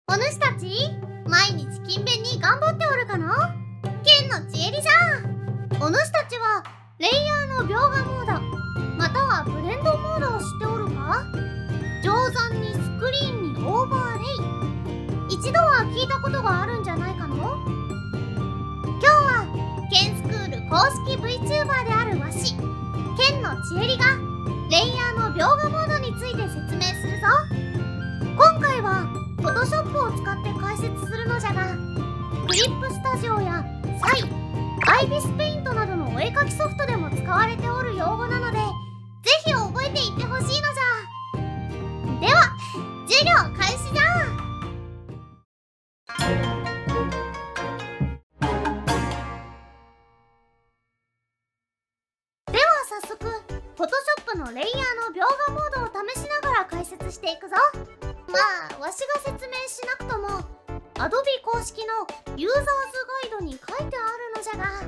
お主たち、毎日勤勉に頑張っておるかな？剣のちえりじゃ。お主たちはレイヤーの描画モードまたはブレンドモードを知っておるか？定山にスクリーンにオーバーレイ、一度は聞いたことがあるんじゃないかの？今日は剣スクール公式 VTuber であるわし、剣のちえりがレイヤーの描画モードについて説明するぞ。今回はPhotoshop を使って解説するのじゃが、クリップスタジオやサイ、アイビスペイントなどのお絵描きソフトでも使われておる用語なので、ぜひ覚えていってほしいのじゃ。では授業開始じゃ。では早速 Photoshop のレイヤーの描画モードを試しながら解説していくぞ。まあわしが説明しなくとも Adobe 公式のユーザーズガイドに書いてあるのじゃが、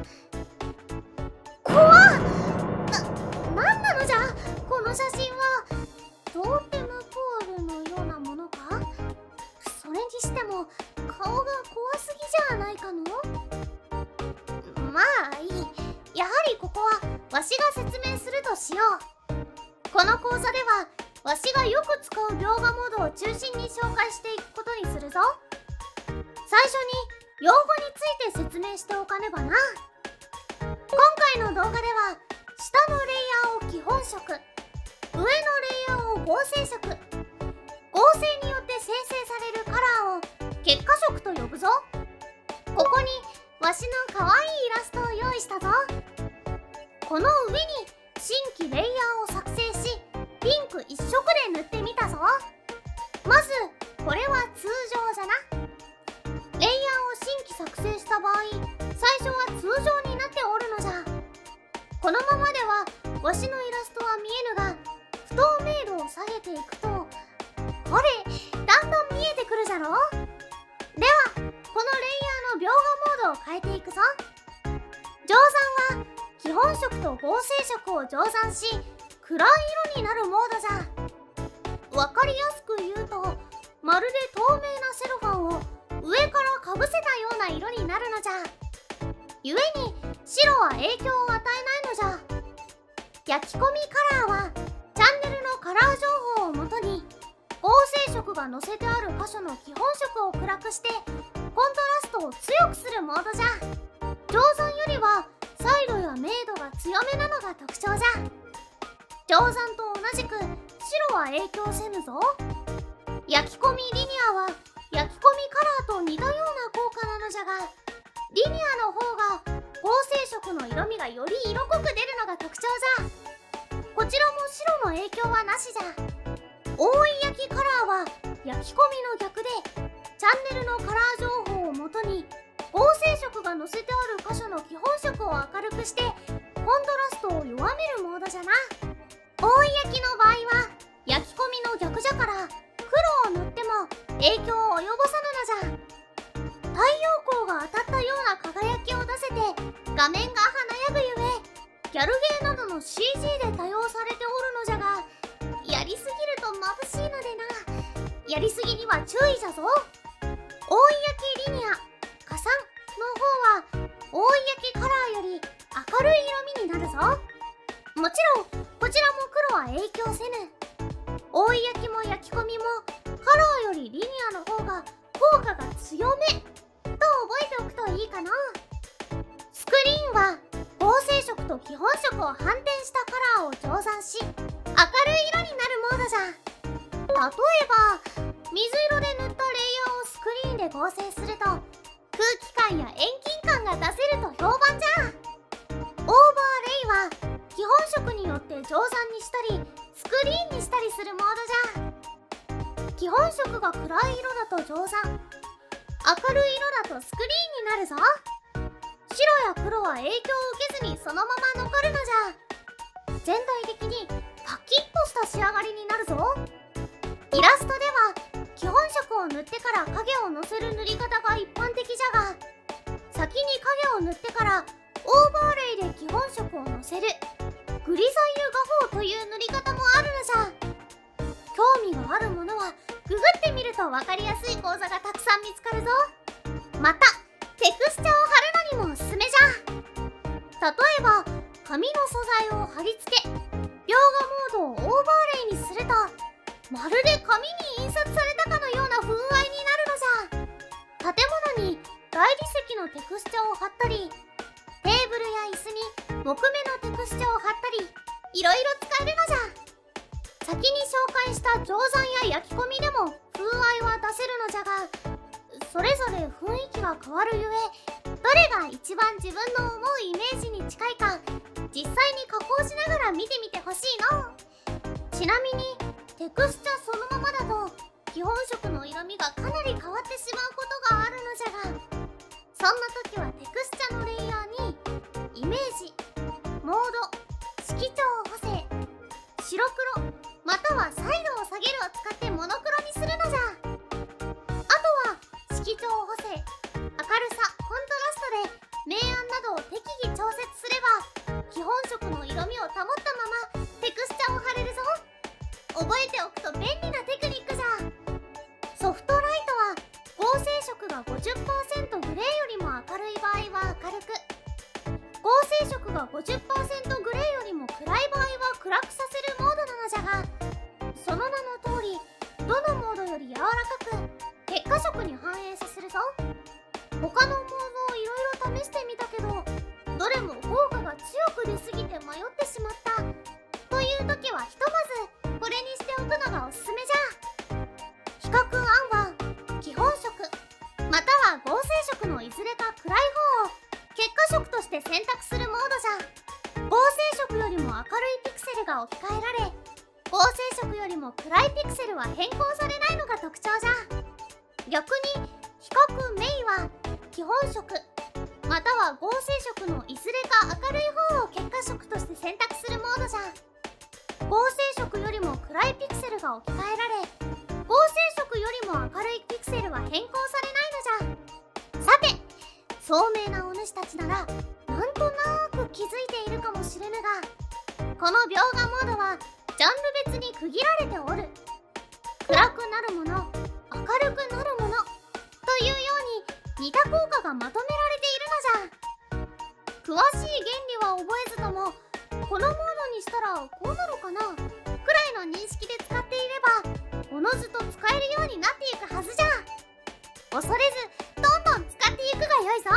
怖っ！なんなのじゃこの写真は。トーテムポールのようなものか？それにしても顔が怖すぎじゃないかの？まあいい、やはりここはわしが説明するとしよう。この講座ではわしがよく使う描画モードを中心に紹介していくことにするぞ。最初に用語について説明しておかねばな。今回の動画では下のレイヤーを基本色、上のレイヤーを合成色、合成によって生成されるカラーを結果色と呼ぶぞ。ここにわしのかわいいイラストを用意したぞ。この上に新規レイヤーを作成し、ピンク一色で塗ってみたぞ。まずこれは通常じゃな。レイヤーを新規作成した場合、最初は通常になっておるのじゃ。このままではわしのイラストは見えぬが、不透明度を下げていくと、ほれだんだん見えてくるじゃろ。ではこのレイヤーの描画モードを変えていくぞ。定山は基本色と合成色を定山し、暗い色になるモードじゃ。わかりやすく言うと、まるで透明なセロファンを上からかぶせたような色になるのじゃ。ゆえに白は影響を与えないのじゃ。焼き込みカラーはチャンネルのカラー情報をもとに合成色が載せてある箇所の基本色を暗くしてコントラストを強くするモードじゃ。定山よりはサイドや明度が強めなのが特徴じゃ。定山と同じく白は影響せぬぞ。焼き込みリニアは焼き込みカラーと似たような効果なのじゃが、リニアの方が合成色の色味がより色濃く出るのが特徴じゃ。こちらも白の影響はなしじゃ。覆い焼きカラーは焼き込みの逆で、チャンネルのカラー情報をもとに合成色が載せてある箇所の基本色を明るくしてコントラストを弱めるモードじゃな。覆い焼きの場合は焼き込みの逆じゃから、黒を塗っても影響を及ぼさぬのじゃ。太陽光が当たったような輝きを出せて画面が華やぐゆえ、ギャルゲーなどの CG で多用されておるのじゃが、やりすぎると眩しいのでな。やりすぎには注意じゃぞ。覆い焼きリニア、加算の方は覆い焼きカラーより明るい色味になるぞ。もちろんこちらも黒は影響せぬ。覆い焼きも焼き込みもカラーよりリニアの方が効果が強めと覚えておくといいかな。スクリーンは合成色と基本色を反転したカラーを定山し、明るい色になるモードじゃ。例えば水色で塗ったレイヤーをスクリーンで合成すると、空気感や遠近感が出せると評判じゃ。オーバーレイは基本色によって定山にしたりスクリーンにしたりするモードじゃ。基本色が暗い色だと定山、明るい色だとスクリーンになるぞ。白や黒は影響を受けずにそのまま残るのじゃ。全体的にパキッとした仕上がりになるぞ。イラストでは基本色を塗ってから影をのせる塗り方が一般的じゃが、先に影を塗ってからオーバーレイで基本色をのせるグリザイユ画法という塗り方もあるのじゃ。興味があるものはググってみると分かりやすい講座がたくさん見つかるぞ。またテクスチャを貼るのにもおすすめじゃ。例えば紙の素材を貼り付け、描画モードをオーバーレイにするとまるで紙に印刷されたかのような風合いになるのじゃ。建物に大理石のテクスチャを貼ったり、テーブルや椅子に木目のテクスチャを貼ったり、いろいろ使えるのじゃ。先に紹介した定山や焼き込みでも風合いは出せるのじゃが、それぞれ雰囲気が変わるゆえ、どれが一番自分の思うイメージに近いか実際に加工しながら見てみてほしいの。ちなみにテクスチャそのままだと基本色の色味がかなり変わってしまうことがあるのじゃが、そんな時はテクスチャのレイヤーにイメージ、モード、色調補正、白黒または彩度を下げるを使ってモノクロにするのじゃ。あとは色調補正、明るさ、コントラストで明暗などを適宜調節すれば基本色の色味を保ったままテクスチャを貼れるぞ。覚えておくと便利なテクニックじゃ。ソフトライトは合成色が 50% グレーよりも明るい場合は明るく、合成色が 50% グレーよりも暗い場合は暗くさせるモードなのじゃが、その名の通りどのモードより柔らかく結果色に反映させるぞ。他のモードをいろいろ試してみたけど、どれも効果が強く出すぎて迷ってしまったという時はひとまずこれにしておくのがおすすめじゃ。比較案は基本色または合成色のいずれか暗い方を結果色として選択するモードじゃ。合成色よりも明るいピクセルが置き換えられ、合成色よりも暗いピクセルは変更されないのが特徴じゃ。逆に比較メイは基本色または合成色のいずれか明るい方を結果色として選択するモードじゃ。合成色よりも暗いピクセルが置き換えられ、合成色よりも明るいピクセルは変更されないのじゃ。さて聡明なお主たちならなんとなく気づいているかもしれぬが、この描画モードはジャンル別に区切られておる。暗くなるもの、明るくなるものというように似た効果がまとめられているのじゃ。詳しい原理は覚えずとも、このモードにしたらこうなるかなくらいの認識で使っていればおのずと使えるようになっていくはずじゃ。恐れずどんどん使っていくがよいぞ。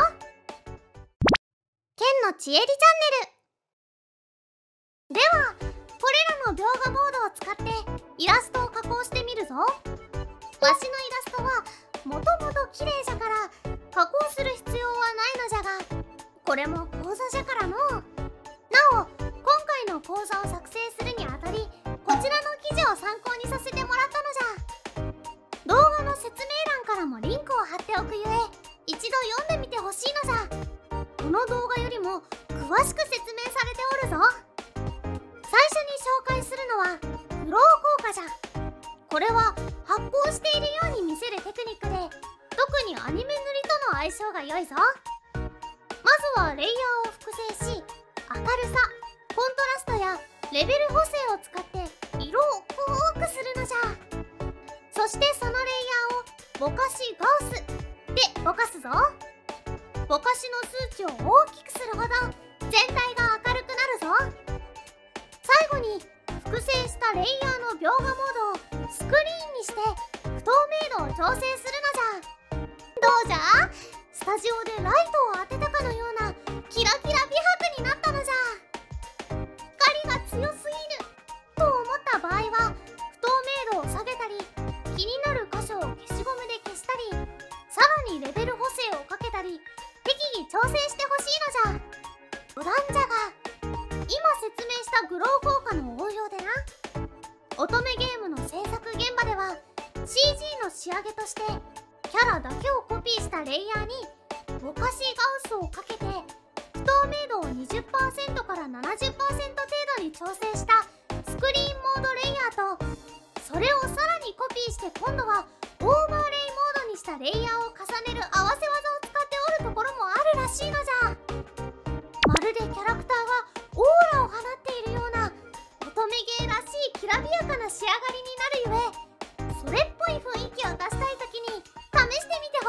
剣のちえりチャンネルでは、これらの描画モードを使ってイラストを加工してみるぞ。わしのイラストはもともと綺麗じゃから加工する必要はないのじゃが、これも講座じゃからの。なお今回の講座を作成するにあたり、こちらの記事を参考にさせてもらったのじゃ。動画の説明欄からもリンクを貼っておくゆえ、一度読んでみてほしいのじゃ。この動画よりも詳しく説明されておるぞ。最初に紹介するのはフロー効果じゃ。これは発光しているように見せるテクニックで、特にアニメ塗りとの相性が良いぞ。まずはレイヤーを複製し、明るさ、コントラストやレベル補正を使って色を濃くするのじゃ。そしてそのレイヤーをぼかしガウスでぼかすぞ。ぼかしの数値を大きくするほど全体が明るくなるぞ。最後に複製したレイヤーの描画モードをスクリーンにして不透明度を調整するのじゃ。どうじゃ？スタジオでライトを当てたかのようなキラキラ美白になったのじゃ。光が強すぎると思った場合は不透明度を下げたり、気になる箇所を消しゴムで消したり、さらにレベル補正をかけたり適宜調整してほしいのじゃ。余談じゃが、今説明したグロー効果の応用でな、乙女ゲームの制作現場では CG の仕上げとしてキャラだけをコピーしたレイヤーにぼかしガウスをかけて不透明度を 20% から 70% 程度に調整したスクリーンモードレイヤーと、それをさらにコピーして今度はオーバーレイモードにしたレイヤーを重ねる合わせ技を使っておるところもあるらしいのじゃ。まるでキャラクターがオーラを放っているような乙女ゲーらしいきらびやかな仕上がりになるゆえ、それっぽい雰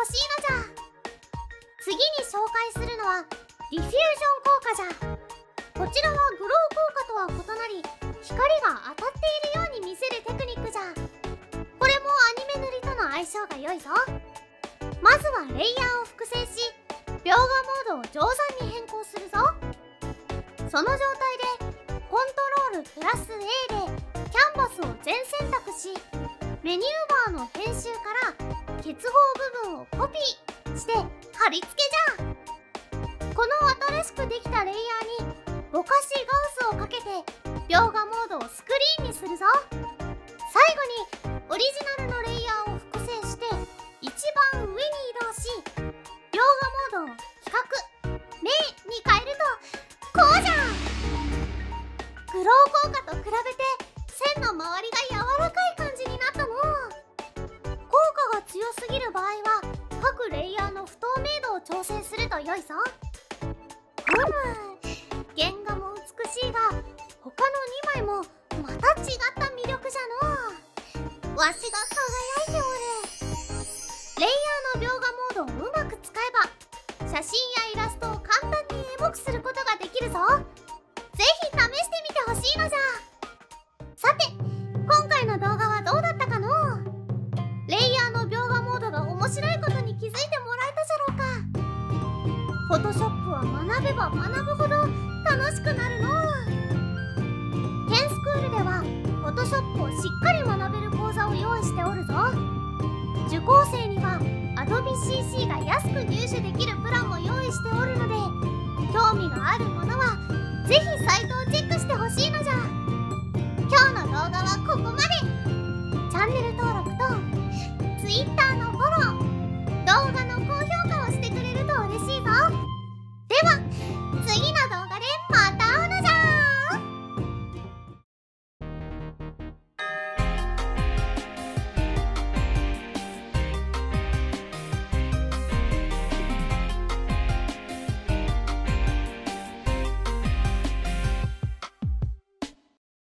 ほしいのじゃ。次に紹介するのはディフュージョン効果じゃ。こちらはグロー効果とは異なり、光が当たっているように見せるテクニックじゃ。これもアニメ塗りとの相性が良いぞ。まずはレイヤーを複製し、描画モードを乗算に変更するぞ。その状態でコントロールプラス A でキャンバスを全選択し、メニューバーの編集から結合部分をコピーして貼り付けじゃ。この新しくできたレイヤーにぼかしガウスをかけて描画モードをスクリーンにするぞ。最後にオリジナルのレイヤーを複製して一番上に移動し、描画モードを比較明に変えるとこうじゃ。グロー効果と比べて線の周りが柔らかい感じになったの。効果が強すぎる場合は各レイヤーの不透明度を調整すると良いぞ。原画も美しいが他の2枚もまた違った魅力じゃの。わしが輝いておる。レイヤーの描画モードをうまく使えば写真やイラストを簡単にエモくすることができるぞ。ぜひ試してみてほしいのじゃ。さて、今回の動画はどうだったかの？レイヤーの描画モードが面白いことに気づいてもらえたじゃろうか。フォトショップは学べば学ぶほど楽しくなるの。ケンスクールではフォトショップをしっかり学べる講座を用意しておるぞ。受講生には Adobe CC が安く入手できるプランも用意しておるので、興味があるものはぜひサイト